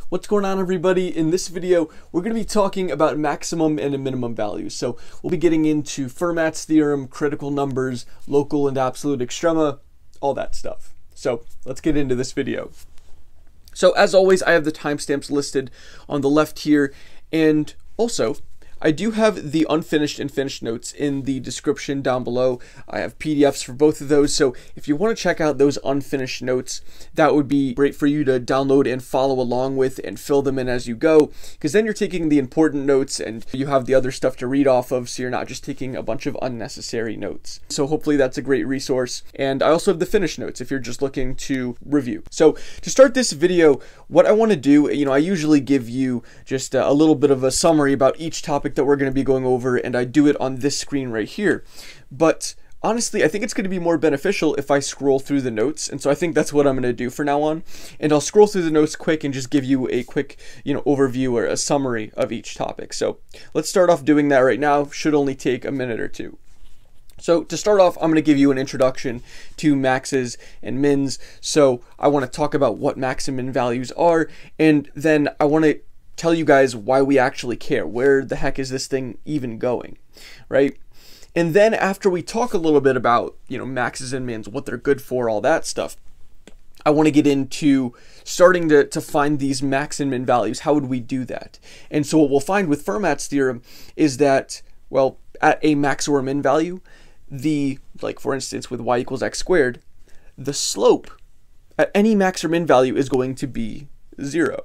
What's going on, everybody? In this video, we're going to be talking about maximum and minimum values. So we'll be getting into Fermat's theorem, critical numbers, local and absolute extrema, all that stuff. So let's get into this video. So as always, I have the timestamps listed on the left here, and also I do have the unfinished and finished notes in the description down below. I have PDFs for both of those, so if you want to check out those unfinished notes, that would be great for you to download and follow along with and fill them in as you go, because then you're taking the important notes and you have the other stuff to read off of, so you're not just taking a bunch of unnecessary notes. So hopefully that's a great resource. And I also have the finished notes if you're just looking to review. So to start this video, what I want to do, I usually give you just a little bit of a summary about each topic that we're going to be going over, and I do it on this screen right here. But honestly, I think it's going to be more beneficial if I scroll through the notes, and so I think that's what I'm going to do for now on. And I'll scroll through the notes quick and just give you a quick, overview or a summary of each topic. So let's start off doing that right now. Should only take a minute or two. So to start off, I'm going to give you an introduction to maxes and mins. So I want to talk about what max and min values are, and then I want to tell you guys why we actually care. Where the heck is this thing even going, right? And then after we talk a little bit about, maxes and mins, what they're good for, all that stuff, I want to get into starting to find these max and min values. How would we do that? And so what we'll find with Fermat's theorem is that, well, at a max or a min value, like for instance with y equals x squared, the slope at any max or min value is going to be 0.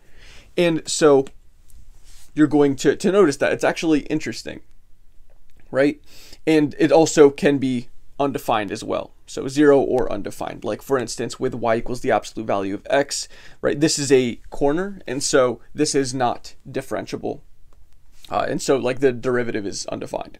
And so you're going to notice that it's actually interesting, right? And it also can be undefined as well. So 0 or undefined. Like for instance, with y equals the absolute value of x, right? This is a corner, and so this is not differentiable. And so like the derivative is undefined.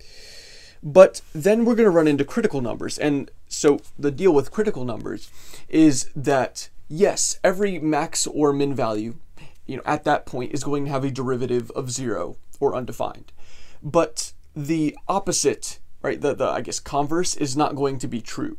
But then we're going to run into critical numbers. And so the deal with critical numbers is that, yes, every max or min value at that point is going to have a derivative of 0 or undefined. But the opposite, right, the I guess converse is not going to be true.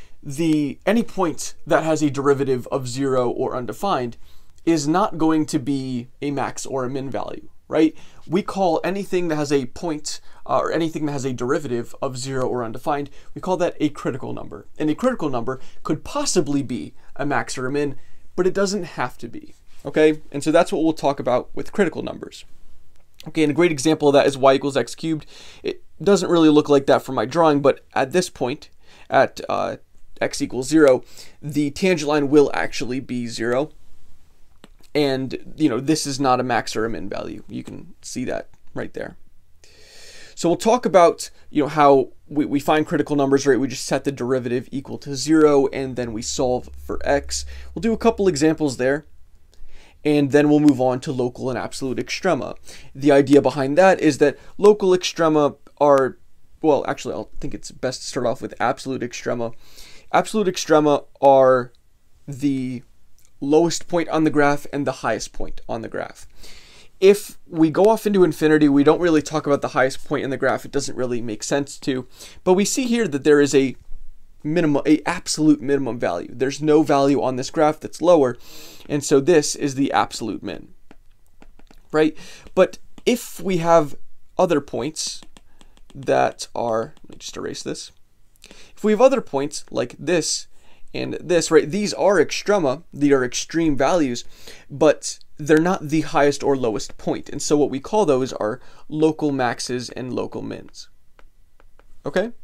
Any point that has a derivative of 0 or undefined is not going to be a max or a min value, right? We call anything that has a point or anything that has a derivative of 0 or undefined, we call that a critical number. And a critical number could possibly be a max or a min, but it doesn't have to be. Okay, and so that's what we'll talk about with critical numbers. Okay, and a great example of that is y equals x cubed. It doesn't really look like that from my drawing, but at this point, at x equals 0, the tangent line will actually be 0. And, this is not a max or a min value. You can see that right there. So we'll talk about, how we find critical numbers, right? We just set the derivative equal to 0, and then we solve for x. We'll do a couple examples there. And then we'll move on to local and absolute extrema. The idea behind that is that local extrema are, well, actually, I think it's best to start off with absolute extrema. Absolute extrema are the lowest point on the graph and the highest point on the graph. If we go off into infinity, we don't really talk about the highest point in the graph. It doesn't really make sense to. But we see here that there is a absolute minimum value. There's no value on this graph that's lower, and so this is the absolute min, right? But if we have other points that are, let me just erase this. If we have other points like this and this, right, these are extrema, they are extreme values, but they're not the highest or lowest point. And so what we call those are local maxes and local mins. Okay?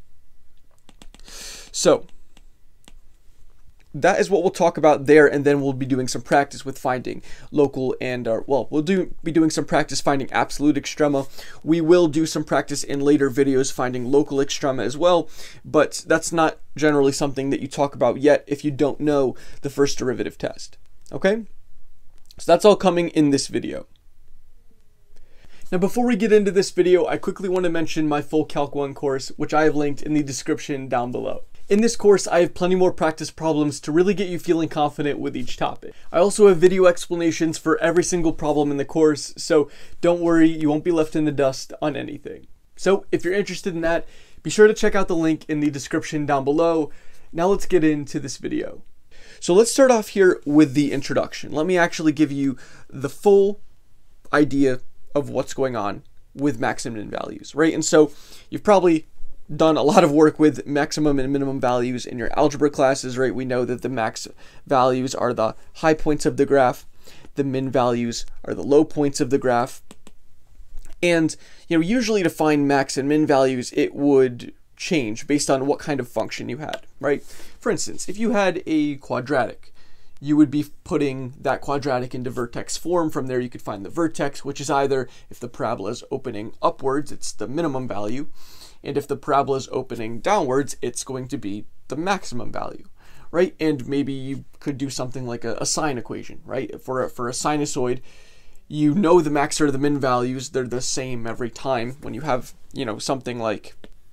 So that is what we'll talk about there, and then we'll be doing some practice with finding local and, we'll be doing some practice finding absolute extrema. We will do some practice in later videos finding local extrema as well, but that's not generally something that you talk about yet if you don't know the first derivative test. Okay? So that's all coming in this video. Now, before we get into this video, I quickly want to mention my full Calc 1 course, which I have linked in the description down below. In this course, I have plenty more practice problems to really get you feeling confident with each topic. I also have video explanations for every single problem in the course, so don't worry, you won't be left in the dust on anything. So if you're interested in that, be sure to check out the link in the description down below. Now let's get into this video. So let's start off here with the introduction. Let me actually give you the full idea of what's going on with max and min values, right? And so you've probably done a lot of work with maximum and minimum values in your algebra classes, right? We know that the max values are the high points of the graph, the min values are the low points of the graph. And usually to find max and min values, it would change based on what kind of function you had, right? For instance, if you had a quadratic, you would be putting that quadratic into vertex form. From there you could find the vertex, which is either, if the parabola is opening upwards, it's the minimum value, and if the parabola is opening downwards, it's going to be the maximum value, right? And maybe you could do something like a sine equation, right? For a sinusoid, the max or the min values, they're the same every time. When you have, something like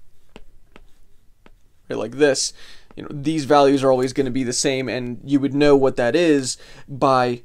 this, these values are always going to be the same, and you would know what that is by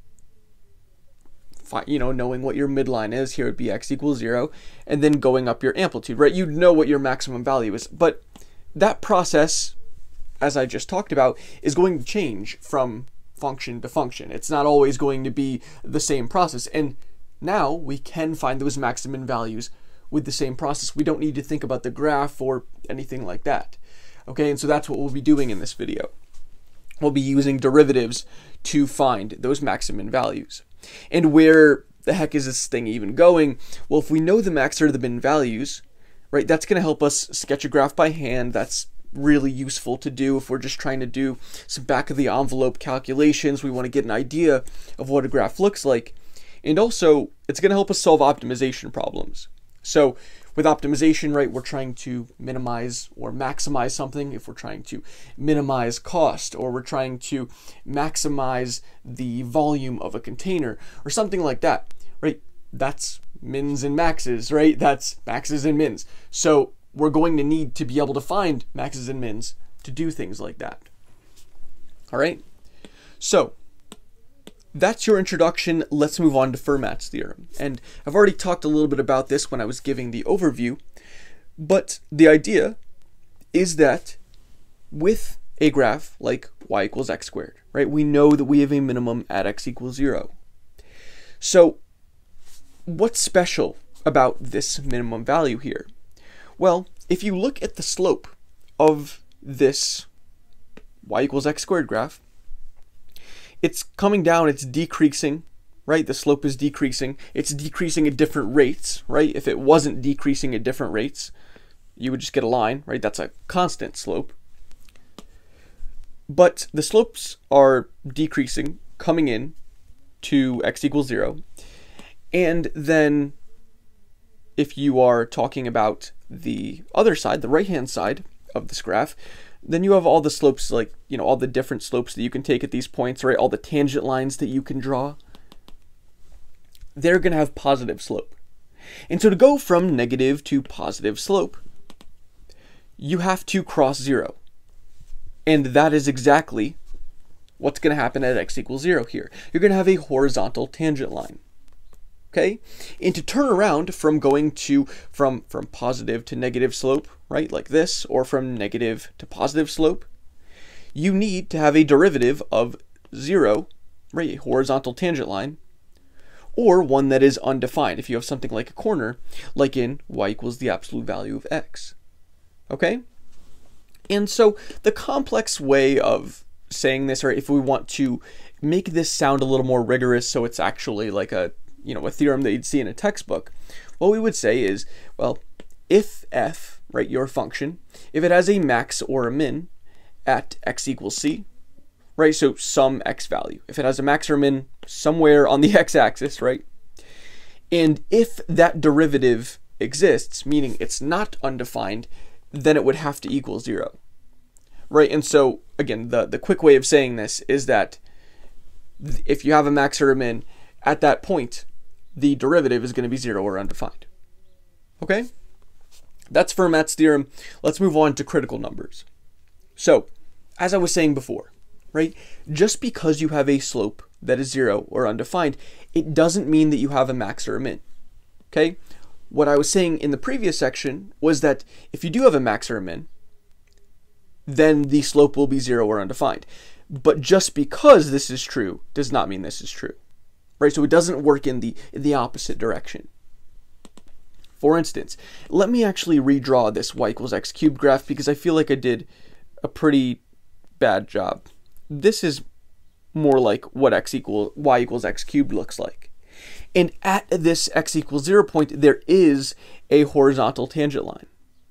knowing what your midline is. Here would be x equals 0, and then going up your amplitude, right? You'd know what your maximum value is. But that process, as I just talked about, is going to change from function to function. It's not always going to be the same process. And now we can find those maximum values with the same process. We don't need to think about the graph or anything like that. Okay, and so that's what we'll be doing in this video. We'll be using derivatives to find those maximum values. And where the heck is this thing even going? Well, if we know the max or the min values, right, that's going to help us sketch a graph by hand. That's really useful to do if we're just trying to do some back of the envelope calculations. We want to get an idea of what a graph looks like. And also, it's going to help us solve optimization problems. So with optimization, right, we're trying to minimize or maximize something. If we're trying to minimize cost, or we're trying to maximize the volume of a container or something like that, right? That's mins and maxes, right? That's maxes and mins. So we're going to need to be able to find maxes and mins to do things like that. All right? So that's your introduction. Let's move on to Fermat's theorem. And I've already talked a little bit about this when I was giving the overview, but the idea is that with a graph like y equals x squared, right, we know that we have a minimum at x equals 0. So what's special about this minimum value here? Well, if you look at the slope of this y equals x squared graph, it's coming down, it's decreasing, right? The slope is decreasing. It's decreasing at different rates, right? If it wasn't decreasing at different rates, you would just get a line, right? That's a constant slope. But the slopes are decreasing, coming in to x equals 0. And then if you are talking about the other side, the right-hand side of this graph, then you have all the slopes, like, all the different slopes that you can take at these points, right? All the tangent lines that you can draw. They're going to have positive slope. And so to go from negative to positive slope, you have to cross 0. And that is exactly what's going to happen at x equals 0 here. You're going to have a horizontal tangent line. Okay, and to turn around from going to from positive to negative slope, right, like this, or from negative to positive slope, you need to have a derivative of 0, right, a horizontal tangent line, or one that is undefined. If you have something like a corner, like in y equals the absolute value of x. Okay, and so the complex way of saying this, or if we want to make this sound a little more rigorous, so it's actually like a theorem that you'd see in a textbook, what we would say is, well, if f, right, your function, if it has a max or a min at x equals c, right, so some x value, if it has a max or min somewhere on the x-axis, right, and if that derivative exists, meaning it's not undefined, then it would have to equal 0, right? And so, again, the quick way of saying this is that if you have a max or a min, at that point, the derivative is going to be 0 or undefined. Okay? That's Fermat's theorem. Let's move on to critical numbers. So, as I was saying before, right, just because you have a slope that is 0 or undefined, it doesn't mean that you have a max or a min. Okay? What I was saying in the previous section was that if you do have a max or a min, then the slope will be 0 or undefined. But just because this is true does not mean this is true, right? So it doesn't work in the opposite direction. For instance, let me actually redraw this y equals x cubed graph because I feel like I did a pretty bad job. This is more like what y equals x cubed looks like. And at this x equals 0 point, there is a horizontal tangent line.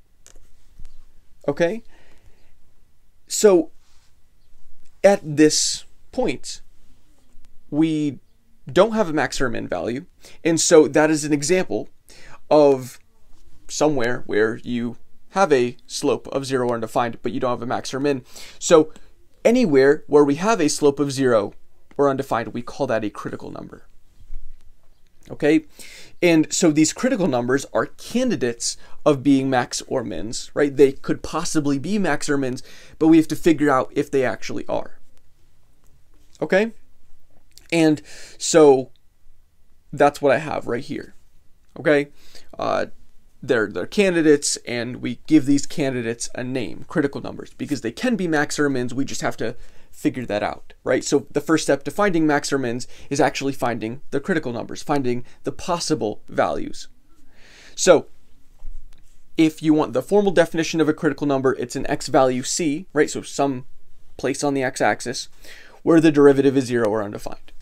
Okay? So at this point, we don't have a max or a min value. And so that is an example of somewhere where you have a slope of 0 or undefined, but you don't have a max or min. So anywhere where we have a slope of 0 or undefined, we call that a critical number. Okay? And so these critical numbers are candidates of being max or mins, right? They could possibly be max or mins, but we have to figure out if they actually are. Okay? And so that's what I have right here. Okay? They're candidates, and we give these candidates a name, critical numbers, because they can be max or mins. We just have to figure that out, right? So the first step to finding max or mins is actually finding the critical numbers, finding the possible values. So if you want the formal definition of a critical number, it's an x value c, right? So some place on the x-axis where the derivative is 0 or undefined.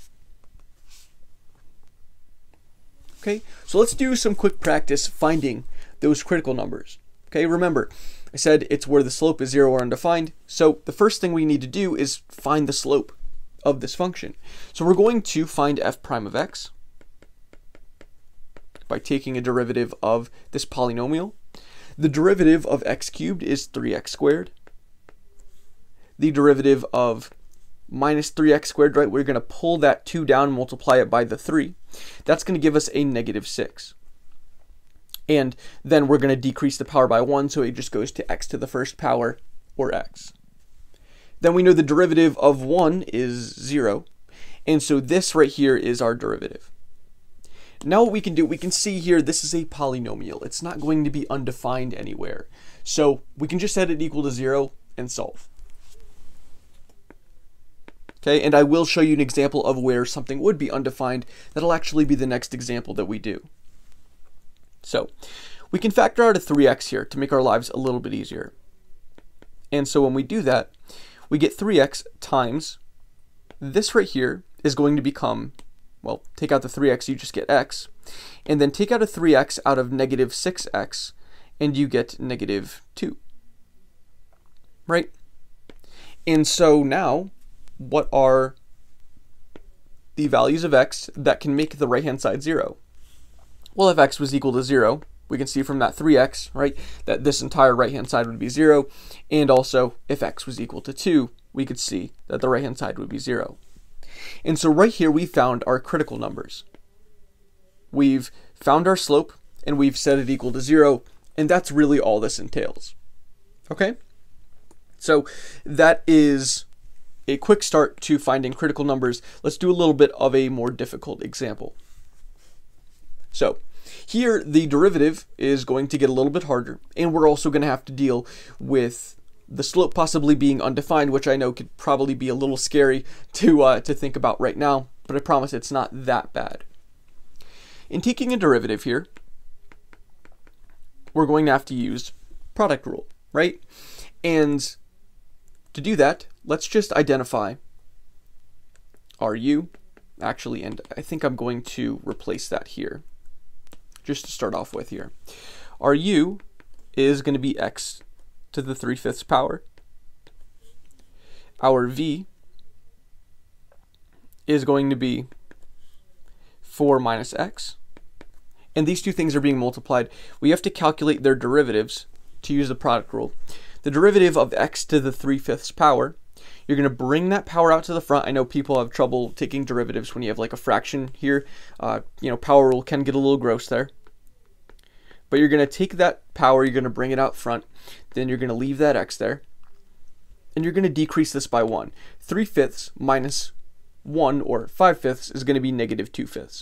Okay, so let's do some quick practice finding those critical numbers. Okay, remember, I said it's where the slope is 0 or undefined. So the first thing we need to do is find the slope of this function. So we're going to find f prime of x by taking a derivative of this polynomial. The derivative of x cubed is 3x squared. The derivative of minus 3x squared, right? We're going to pull that 2 down, multiply it by the 3. That's going to give us a negative 6. And then we're going to decrease the power by 1, so it just goes to x to the first power, or x. Then we know the derivative of 1 is 0, and so this right here is our derivative. Now what we can do, we can see here this is a polynomial. It's not going to be undefined anywhere. So we can just set it equal to 0 and solve. Okay, and I will show you an example of where something would be undefined. That'll actually be the next example that we do. So we can factor out a 3x here to make our lives a little bit easier. And so when we do that, we get 3x times this right here is going to become, well, take out the 3x, you just get x. And then take out a 3x out of negative 6x, and you get negative 2. Right? And so now, what are the values of x that can make the right-hand side 0? Well, if x was equal to 0, we can see from that 3x, right, that this entire right-hand side would be 0. And also, if x was equal to 2, we could see that the right-hand side would be 0. And so right here, we found our critical numbers. We've found our slope, and we've set it equal to 0, and that's really all this entails. Okay? So that is a quick start to finding critical numbers. Let's do a little bit of a more difficult example. So here the derivative is going to get a little bit harder, and we're also going to have to deal with the slope possibly being undefined, which I know could probably be a little scary to think about right now, but I promise it's not that bad. In taking a derivative here, we're going to have to use product rule, right? And to do that, let's just identify our u, actually, and I think I'm going to replace that here, just to start off with here. Our u is going to be x to the 3/5 power. Our v is going to be 4 minus x. And these two things are being multiplied. We have to calculate their derivatives to use the product rule. The derivative of x to the 3/5 power, you're going to bring that power out to the front. I know people have trouble taking derivatives when you have like a fraction here. Power rule can get a little gross there. But you're going to take that power, you're going to bring it out front, then you're going to leave that x there, and you're going to decrease this by 1. 3/5 minus 1, or 5/5, is going to be negative 2/5.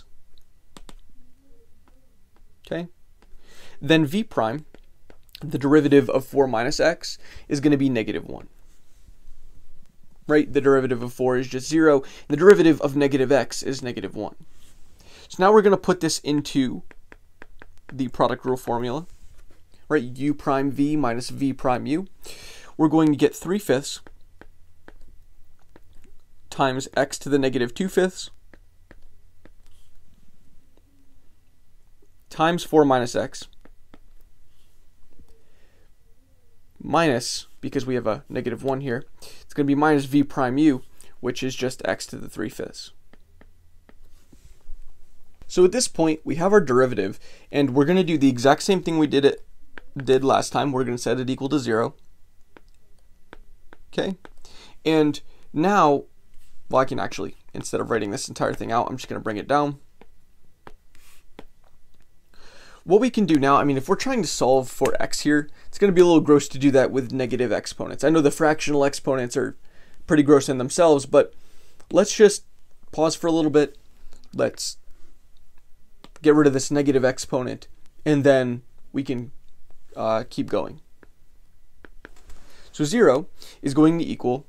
Okay? Then v prime, the derivative of 4 minus x, is going to be negative 1. right? The derivative of 4 is just 0. And the derivative of negative x is negative 1. So now we're going to put this into the product rule formula, right? U prime v minus v prime u. We're going to get 3/5 times x to the negative 2/5 times 4 minus x minus, because we have a negative 1 here, it's going to be minus v prime u, which is just x to the 3/5. So at this point, we have our derivative, and we're going to do the exact same thing we did last time. We're going to set it equal to 0. Okay? And now, well, I can actually, instead of writing this entire thing out, I'm just going to bring it down. What we can do now, I mean, if we're trying to solve for x here, it's going to be a little gross to do that with negative exponents. I know the fractional exponents are pretty gross in themselves, but let's just pause for a little bit. Let's get rid of this negative exponent, and then we can keep going. So 0 is going to equal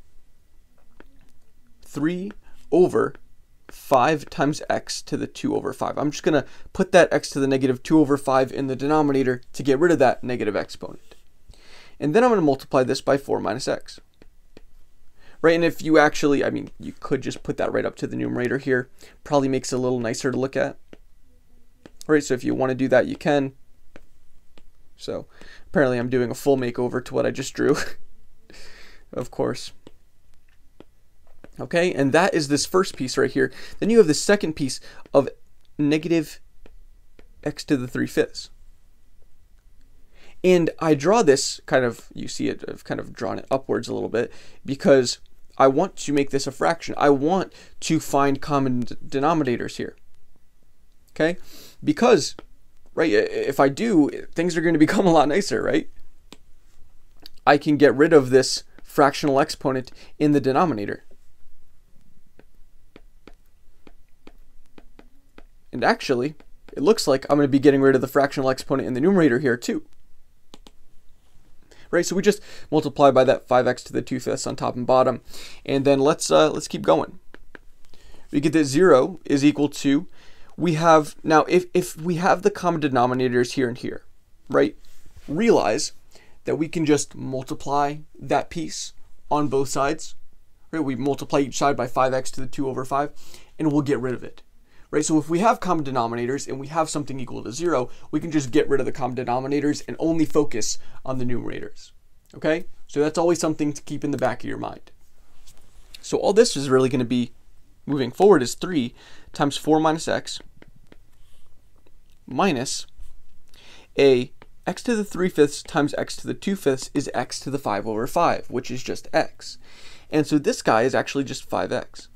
3 over 5 times x to the 2 over 5. I'm just going to put that x to the negative 2 over 5 in the denominator to get rid of that negative exponent. And then I'm going to multiply this by 4 minus x. Right, and if you actually, I mean, you could just put that right up to the numerator here. Probably makes it a little nicer to look at. Right, so if you want to do that, you can. So apparently I'm doing a full makeover to what I just drew, of course. Okay, and that is this first piece right here. Then you have the second piece of negative x to the 3/5. And I draw this kind of, you see it, I've kind of drawn it upwards a little bit because I want to make this a fraction. I want to find common denominators here. Okay, because, right, if I do, things are going to become a lot nicer, right? I can get rid of this fractional exponent in the denominator. And actually, it looks like I'm going to be getting rid of the fractional exponent in the numerator here too. Right, so we just multiply by that 5x to the 2/5 on top and bottom, and then let's keep going. We get that 0 is equal to, we have, now if we have the common denominators here and here, right, realize that we can just multiply that piece on both sides. Right, we multiply each side by 5x to the 2 over 5, and we'll get rid of it. Right, so if we have common denominators and we have something equal to 0, we can just get rid of the common denominators and only focus on the numerators. Okay, so that's always something to keep in the back of your mind. So all this is really going to be, moving forward, is 3 times 4 minus x minus a x to the 3/5 times x to the 2/5 is x to the 5 over 5, which is just x. And so this guy is actually just 5x.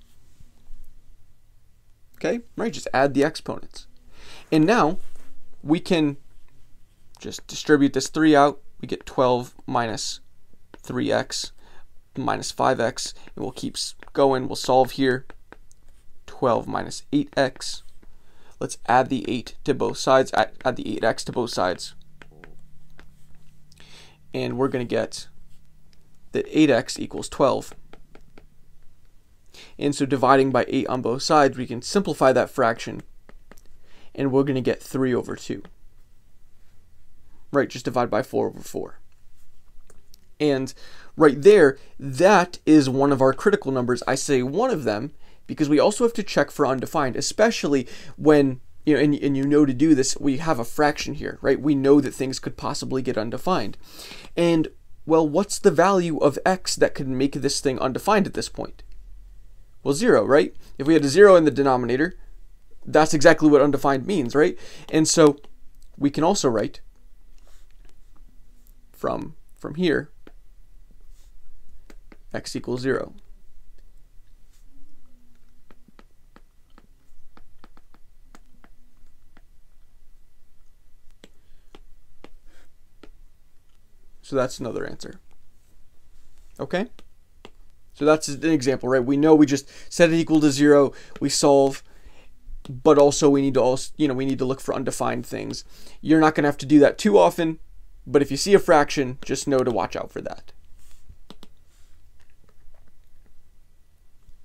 Okay, right, just add the exponents. And now we can just distribute this 3 out. We get 12 minus 3x minus 5x, and we'll keep going. We'll solve here. 12 minus 8x. Let's add the 8 to both sides, add the 8x to both sides. And we're going to get that 8x equals 12. And so dividing by 8 on both sides, we can simplify that fraction, and we're going to get 3 over 2. Right, just divide by 4 over 4. And right there, that is one of our critical numbers. I say one of them because we also have to check for undefined, especially when, you know, and you know to do this, we have a fraction here, right? We know that things could possibly get undefined. And, well, what's the value of x that could make this thing undefined at this point? Well, 0, right? If we had a 0 in the denominator, that's exactly what undefined means, right? And so we can also write from here, x equals 0. So that's another answer. Okay? So that's an example, right? We know we just set it equal to 0, we solve, but also we need to we need to look for undefined things. You're not going to have to do that too often, but if you see a fraction, just know to watch out for that.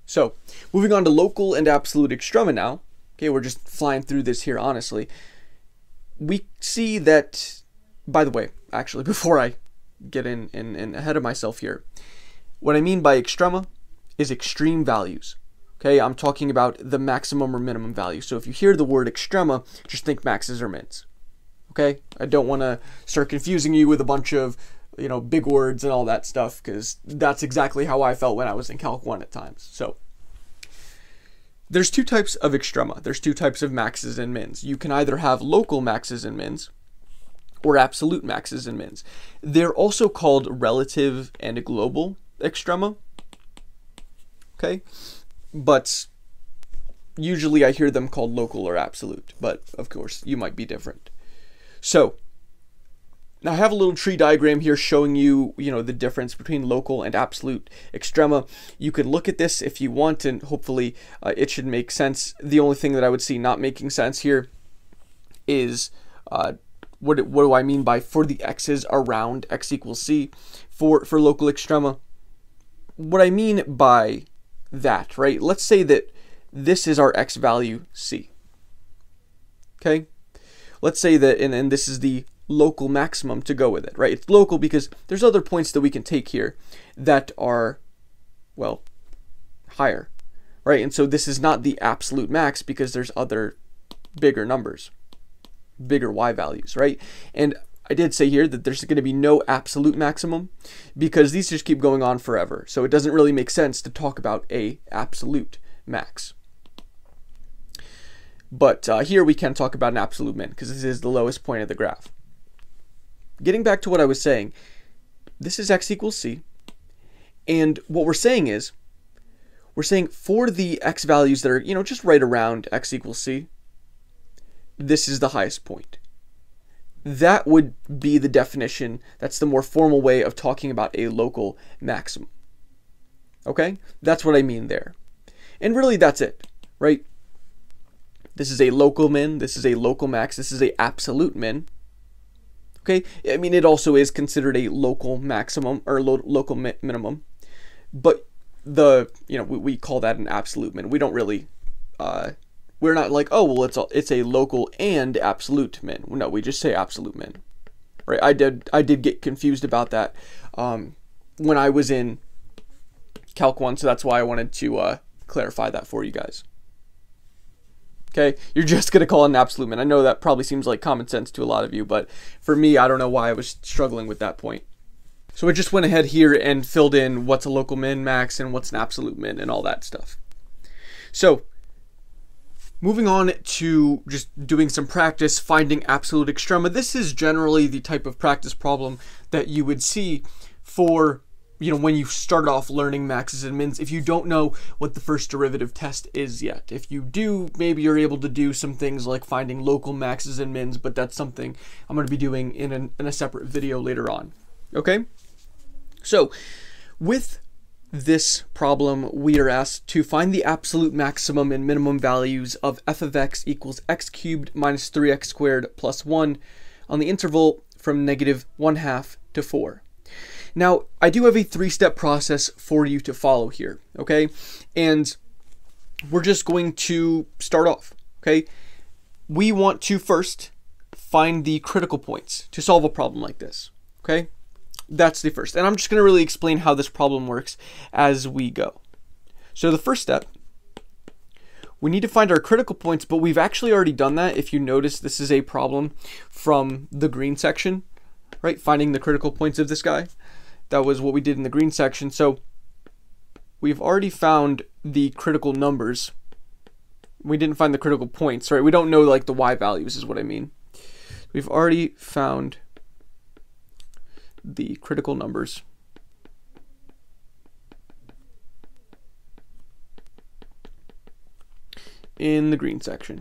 So, moving on to local and absolute extrema now. Okay, we're just flying through this here, honestly. We see that, by the way, actually, before I get in ahead of myself here, what I mean by extrema is extreme values. Okay, I'm talking about the maximum or minimum value. So if you hear the word extrema, just think maxes or mins. Okay, I don't want to start confusing you with a bunch of, you know, big words and all that stuff, because that's exactly how I felt when I was in Calc 1 at times. So there's two types of extrema. There's two types of maxes and mins. You can either have local maxes and mins or absolute maxes and mins. They're also called relative and global extrema. Okay, but usually I hear them called local or absolute, but of course you might be different. So now I have a little tree diagram here showing you, the difference between local and absolute extrema. You can look at this if you want, and hopefully it should make sense. The only thing that I would see not making sense here is what do I mean by for the x's around x equals c for local extrema. What I mean by that, right? Let's say that this is our x value c. Okay? Let's say that, and this is the local maximum to go with it, right? It's local because there's other points that we can take here that are, well, higher, right? And so this is not the absolute max because there's other bigger numbers, bigger y values, right? And I did say here that there's going to be no absolute maximum because these just keep going on forever. So it doesn't really make sense to talk about a absolute max. But here we can talk about an absolute min because this is the lowest point of the graph. Getting back to what I was saying, this is x equals c. And what we're saying is, we're saying for the x values that are, just right around x equals c, this is the highest point. That would be the definition. That's the more formal way of talking about a local maximum. Okay? That's what I mean there. And really that's it, right? This is a local min, this is a local max, this is a absolute min. Okay? I mean, it also is considered a local maximum or local minimum. But we call that an absolute min. We don't really we're not like, oh, well, it's a local and absolute min. No, we just say absolute min, right? I did get confused about that when I was in Calc 1, so that's why I wanted to clarify that for you guys. Okay, you're just gonna call it an absolute min. I know that probably seems like common sense to a lot of you, but for me, I don't know why I was struggling with that point. So I just went ahead here and filled in what's a local min max and what's an absolute min and all that stuff. So moving on to just doing some practice, finding absolute extrema. This is generally the type of practice problem that you would see for, when you start off learning maxes and mins, if you don't know what the first derivative test is yet. If you do, maybe you're able to do some things like finding local maxes and mins, but that's something I'm going to be doing in a separate video later on. Okay? So, with this problem, we are asked to find the absolute maximum and minimum values of f of x equals x cubed minus 3x squared plus 1 on the interval from -1/2 to 4. Now, I do have a 3-step process for you to follow here, okay? And we're just going to start off, okay? We want to first find the critical points to solve a problem like this, okay? That's the first. And I'm just going to really explain how this problem works as we go. So the first step, we need to find our critical points, but we've actually already done that. If you notice, this is a problem from the green section, right? Finding the critical points of this guy. That was what we did in the green section. So we've already found the critical numbers. We didn't find the critical points, right? We don't know like the y values is what I mean. We've already found the critical numbers. In the green section.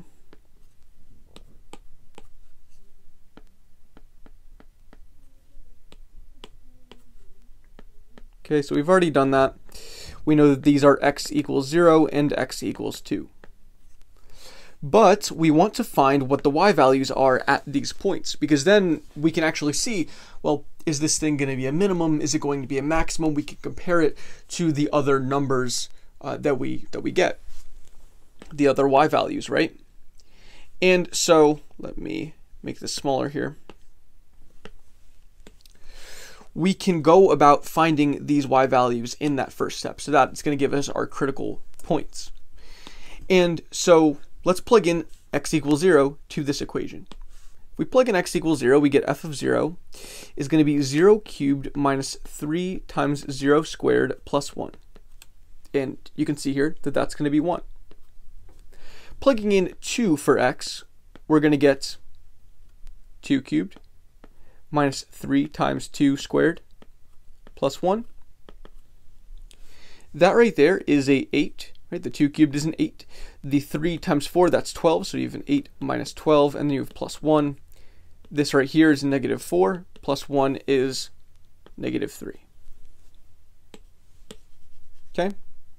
Okay, so we've already done that. We know that these are x equals 0 and x equals 2. But we want to find what the y values are at these points, because then we can actually see, well, is this thing going to be a minimum? Is it going to be a maximum? We can compare it to the other numbers that we get, the other y values, right? And so let me make this smaller here. We can go about finding these y values in that first step. So that's going to give us our critical points. And so let's plug in x equals 0 to this equation. If we plug in x equals 0, we get f of 0 is going to be 0 cubed minus 3 times 0 squared plus 1. And you can see here that that's going to be 1. Plugging in 2 for x, we're going to get 2 cubed minus 3 times 2 squared plus 1. That right there is a 8, right? The 2 cubed is an 8. The 3 times 4, that's 12, so you have an 8 minus 12, and then you have plus 1. This right here is negative 4, plus 1 is negative 3. Okay?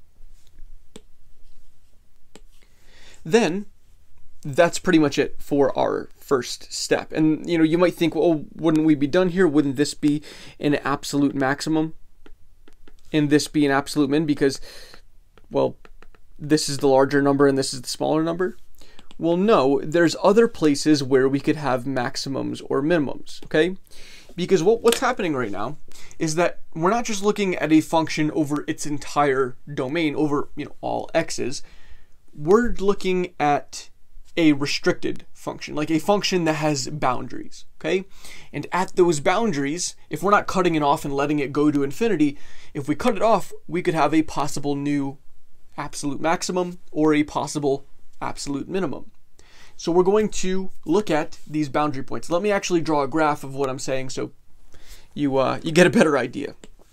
Then that's pretty much it for our first step. And you might think, well, wouldn't we be done here? Wouldn't this be an absolute maximum and this be an absolute min? Because, well, this is the larger number and this is the smaller number. Well, no, there's other places where we could have maximums or minimums, okay? Because what's happening right now is that we're not just looking at a function over its entire domain, over all x's. We're looking at a restricted function, like a function that has boundaries, okay? And at those boundaries, if we're not cutting it off and letting it go to infinity, if we cut it off, we could have a possible new absolute maximum or a possible absolute minimum. So we're going to look at these boundary points. Let me actually draw a graph of what I'm saying so you get a better idea.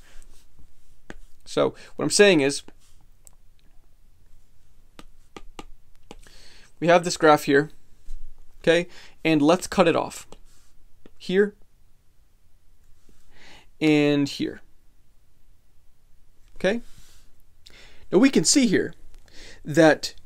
So what I'm saying is, we have this graph here, okay, and let's cut it off here and here, okay? Now we can see here that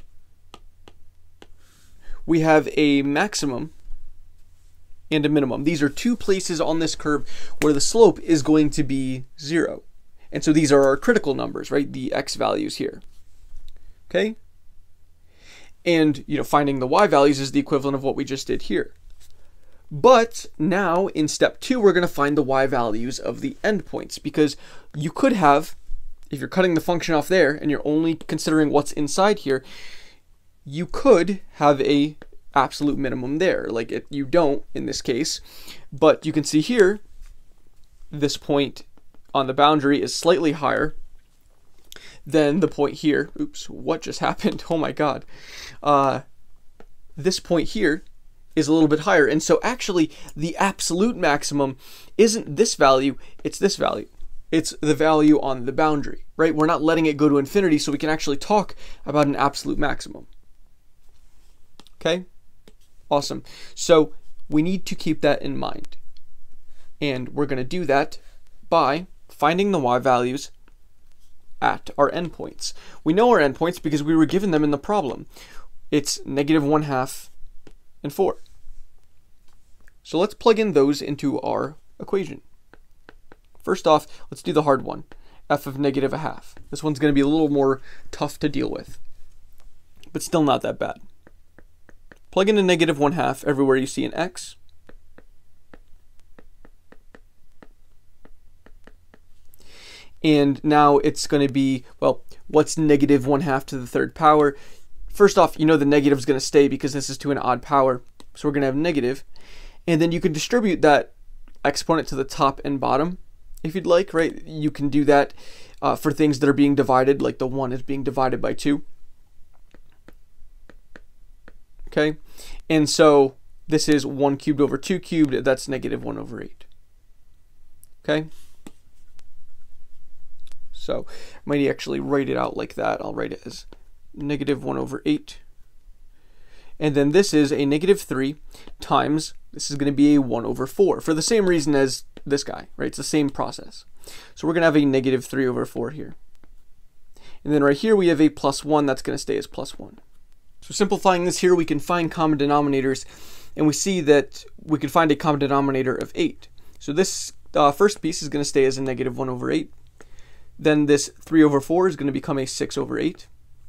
we have a maximum and a minimum. These are two places on this curve where the slope is going to be 0. And so these are our critical numbers, right? The x values here, okay? And finding the y values is the equivalent of what we just did here. But now in step 2, we're going to find the y values of the endpoints, because you could have, if you're cutting the function off there and you're only considering what's inside here, you could have a absolute minimum there. Like you don't in this case, but you can see here, this point on the boundary is slightly higher than the point here. Oops, what just happened? Oh my God. This point here is a little bit higher. And so actually the absolute maximum isn't this value, it's this value. It's the value on the boundary, right? We're not letting it go to infinity, so we can actually talk about an absolute maximum. Okay? Awesome. So we need to keep that in mind. And we're going to do that by finding the y values at our endpoints. We know our endpoints because we were given them in the problem. It's -1/2 and 4. So let's plug in those into our equation. First off, let's do the hard one, f of -1/2. This one's going to be a little more tough to deal with, but still not that bad. Plug in a -1/2 everywhere you see an x. And now it's going to be, well, what's -1/2 to the third power? First off, the negative is going to stay because this is to an odd power. So we're going to have negative. And then you can distribute that exponent to the top and bottom if you'd like, right? You can do that for things that are being divided, like the 1 is being divided by 2. Okay? And so this is 1 cubed over 2 cubed. That's -1/8. Okay? So I might actually write it out like that. I'll write it as -1/8. And then this is a -3 times, this is going to be a 1/4 for the same reason as this guy, right? It's the same process. So we're going to have a -3/4 here. And then right here we have a +1 that's going to stay as +1. So simplifying this here, we can find common denominators, and we see that we can find a common denominator of 8. So this first piece is going to stay as a -1/8. then this 3 over 4 is going to become a 6 over 8.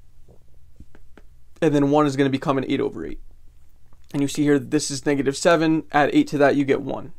And then 1 is going to become an 8 over 8. And you see here that this is -7. Add 8 to that, you get 1.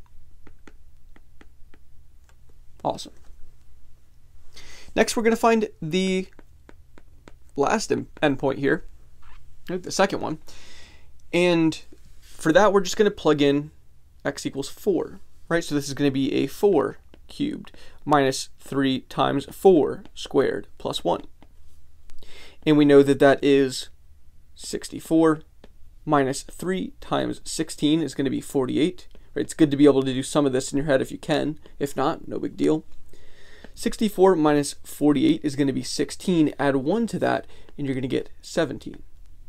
Awesome. Next, we're going to find the last endpoint here, the second one. And for that, we're just going to plug in x equals 4, right? So this is going to be a 4 cubed minus 3 times 4 squared plus 1. And we know that that is 64 minus 3 times 16 is going to be 48. Right? It's good to be able to do some of this in your head if you can. If not, no big deal. 64 minus 48 is going to be 16. Add 1 to that, and you're going to get 17.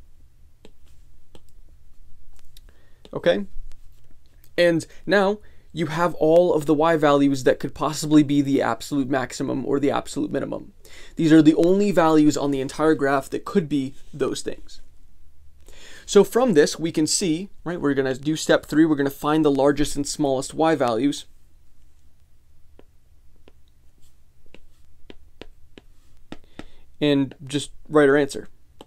Okay? And now you have all of the y values that could possibly be the absolute maximum or the absolute minimum. These are the only values on the entire graph that could be those things. So from this, we can see, right, we're going to do step 3. We're going to find the largest and smallest y values. And just write our answer.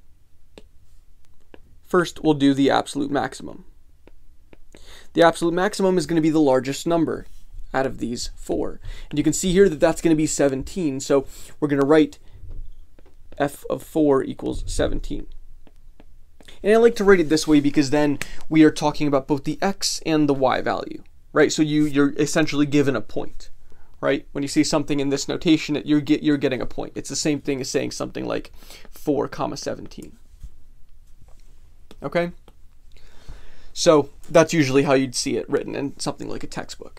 First, we'll do the absolute maximum. The absolute maximum is going to be the largest number out of these 4. And you can see here that that's going to be 17. So we're going to write f of 4 equals 17. And I like to write it this way because then we are talking about both the x and the y value, right? So you're essentially given a point, right? When you see something in this notation, you're getting a point. It's the same thing as saying something like 4, 17. Okay? So that's usually how you'd see it written in something like a textbook.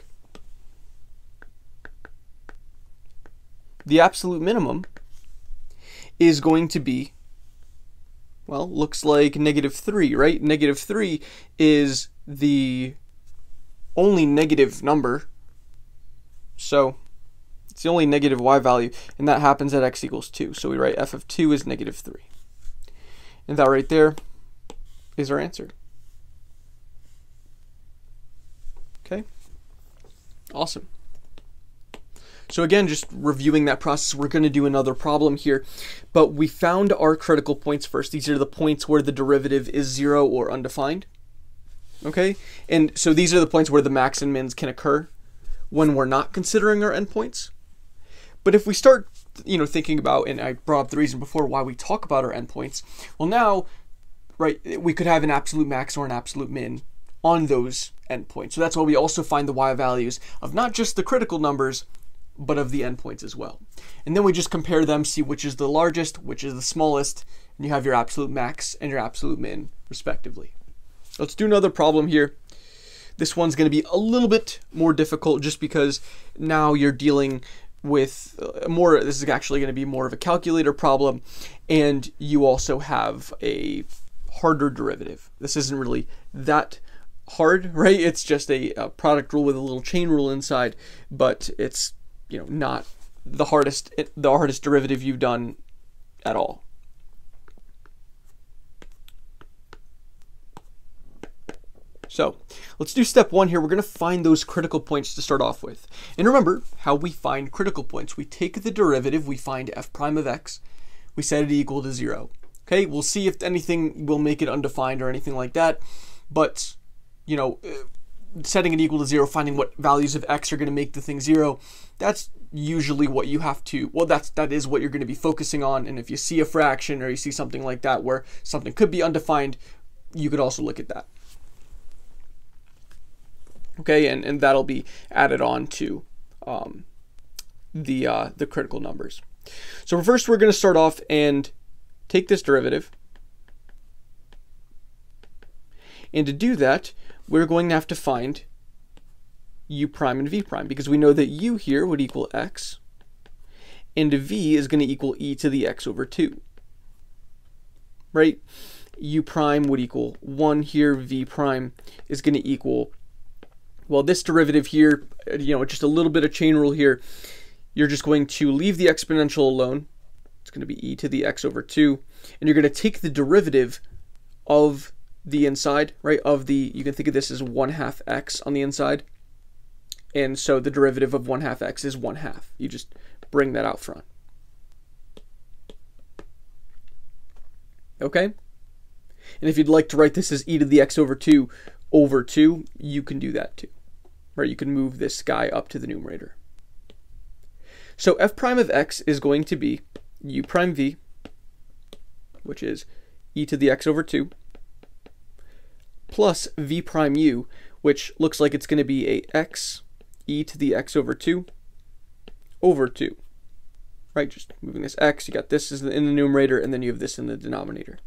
The absolute minimum is going to be, well, looks like -3, right? -3 is the only negative number. So it's the only negative y value, and that happens at x equals 2. So we write f of 2 is -3. And that right there is our answer. Okay, awesome. So again, just reviewing that process, we're going to do another problem here, but we found our critical points first. These are the points where the derivative is 0 or undefined. Okay, and so these are the points where the max and mins can occur when we're not considering our endpoints. But if we start, thinking about, and I brought up the reason before why we talk about our endpoints, well now, right, we could have an absolute max or an absolute min on those endpoints. So that's why we also find the y values of not just the critical numbers, but of the endpoints as well. And then we just compare them, see which is the largest, which is the smallest, and you have your absolute max and your absolute min, respectively. Let's do another problem here. This one's going to be a little bit more difficult just because now you're dealing with this is actually going to be more of a calculator problem, and you also have a harder derivative. This isn't really that hard, right? It's just a product rule with a little chain rule inside, but it's not the hardest derivative you've done at all. So let's do step 1 here. We're going to find those critical points to start off with. And remember how we find critical points. We take the derivative, we find f prime of x, we set it equal to 0. Okay, we'll see if anything will make it undefined or anything like that, but setting it equal to 0, finding what values of x are going to make the thing 0, that's usually what you have to, that is what you're going to be focusing on. And if you see a fraction or you see something like that where something could be undefined, you could also look at that. Okay, and that'll be added on to the critical numbers. So first we're going to start off and take this derivative. And to do that, we're going to have to find u prime and v prime, because we know that u here would equal x, and v is going to equal e to the x over 2. Right? U prime would equal 1 here, v prime is going to equal, well, this derivative here, just a little bit of chain rule here, you're just going to leave the exponential alone. It's going to be e to the x over 2, and you're going to take the derivative of the inside, right, you can think of this as 1/2 x on the inside, and so the derivative of 1/2 x is 1/2. You just bring that out front, Okay? And if you'd like to write this as e to the x over 2, you can do that too. Right? You can move this guy up to the numerator. So f prime of x is going to be u prime v, which is e to the x over 2, plus v prime u, which looks like it's going to be a x e to the x over 2 over 2. Right, just moving this x, you got this in the numerator, and then you have this in the denominator.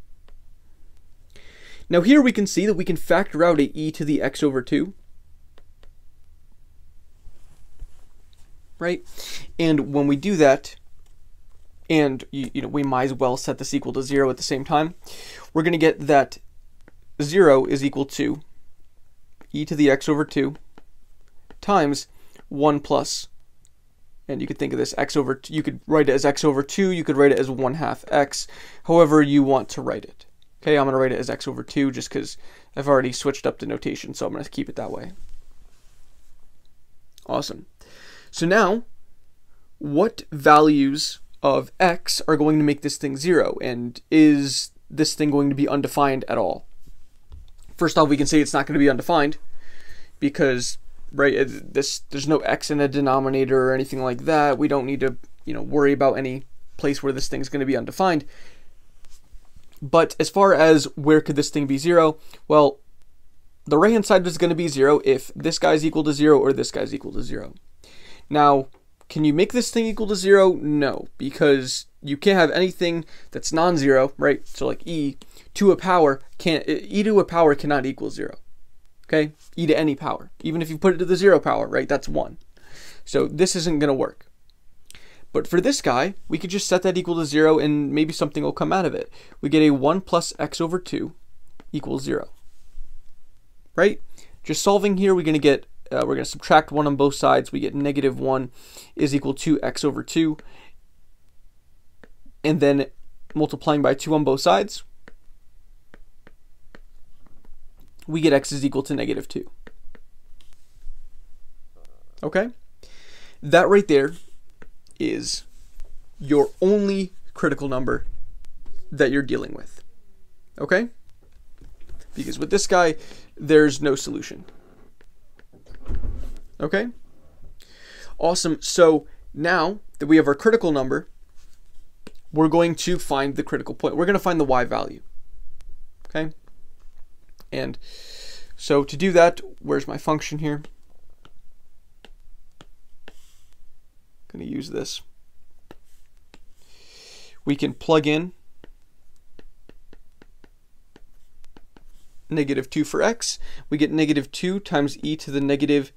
Now here we can see that we can factor out a e to the x over 2. Right? And when we do that, and we might as well set this equal to 0 at the same time, we're going to get that 0 is equal to e to the x over 2 times 1 plus, and you could think of this x over 2, you could write it as x over 2, you could write it as 1/2 x, however you want to write it. Okay, I'm going to write it as x over 2 just because I've already switched up the notation, so I'm going to keep it that way. Awesome. So now, what values of x are going to make this thing 0, and is this thing going to be undefined at all? First off, we can say it's not going to be undefined because, right, there's no x in a denominator or anything like that. We don't need to, worry about any place where this thing's going to be undefined. But as far as where could this thing be 0, well, the right-hand side is going to be 0 if this guy's equal to 0 or this guy's equal to 0. Now, can you make this thing equal to 0? No, because you can't have anything that's non-zero, right? So like e to a power cannot equal 0. Okay? E to any power. Even if you put it to the 0 power, right? That's 1. So this isn't going to work. But for this guy, we could just set that equal to 0 and maybe something will come out of it. We get a 1 plus x over 2 equals 0. Right? Just solving here, we're going to get we're going to subtract 1 on both sides. We get negative 1 is equal to x over 2. And then multiplying by 2 on both sides, we get x is equal to negative 2. Okay? That right there is your only critical number that you're dealing with. Okay? Because with this guy, there's no solution. Okay? Awesome. So now that we have our critical number, we're going to find the critical point. We're going to find the y value. Okay? And so to do that, where's my function here? I'm going to use this. We can plug in negative 2 for x. We get negative 2 times e to the negative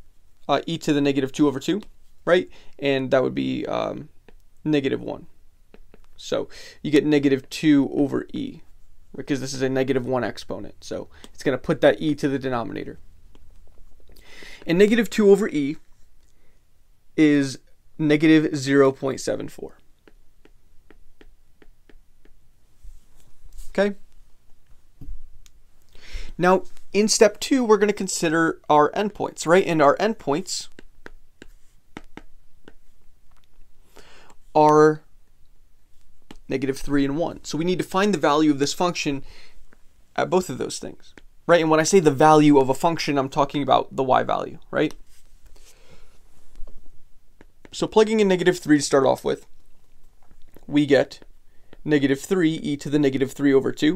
2 over 2, right? And that would be negative 1. So you get negative 2 over e, because this is a negative 1 exponent. So it's going to put that e to the denominator. And negative 2 over e is negative 0.74. Okay? Now, in step 2, we're going to consider our endpoints, right? And our endpoints are negative 3 and 1. So we need to find the value of this function at both of those things, right? And when I say the value of a function, I'm talking about the y value, right? So plugging in negative 3 to start off with, we get negative 3 e to the negative 3 over 2.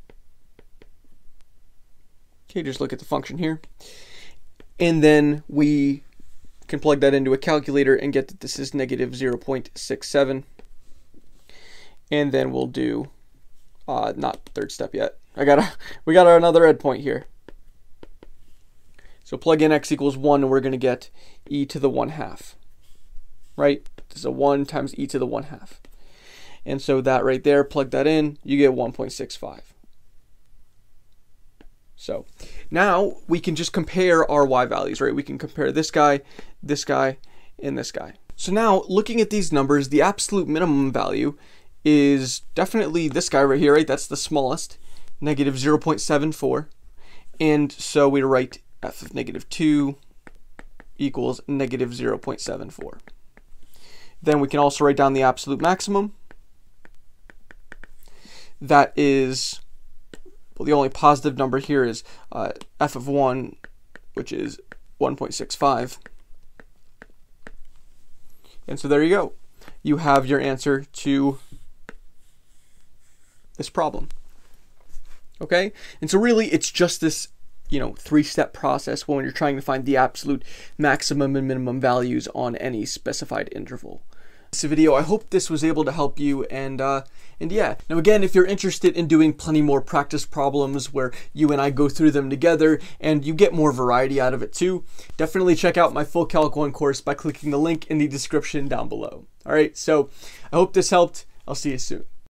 Okay, just look at the function here. And then we can plug that into a calculator and get that this is negative 0.67. And then we'll do, not third step yet. We got another endpoint here. So plug in x equals 1 and we're going to get e to the 1/2. Right? This is a 1 times e to the 1/2. And so that right there, plug that in, you get 1.65. So now we can just compare our y values, right? We can compare this guy, and this guy. So now looking at these numbers, the absolute minimum value is definitely this guy right here, right? That's the smallest, negative 0.74. And so we write f of negative 2 equals negative 0.74. Then we can also write down the absolute maximum. that is, well, the only positive number here is f of 1, which is 1.65. And so there you go. You have your answer to this problem. Okay? And so really it's just this, you know, 3-step process when you're trying to find the absolute maximum and minimum values on any specified interval. This video, I hope this was able to help you, and yeah. Now again, if you're interested in doing plenty more practice problems where you and I go through them together and you get more variety out of it too, definitely check out my full Calc 1 course by clicking the link in the description down below. All right, so I hope this helped. I'll see you soon.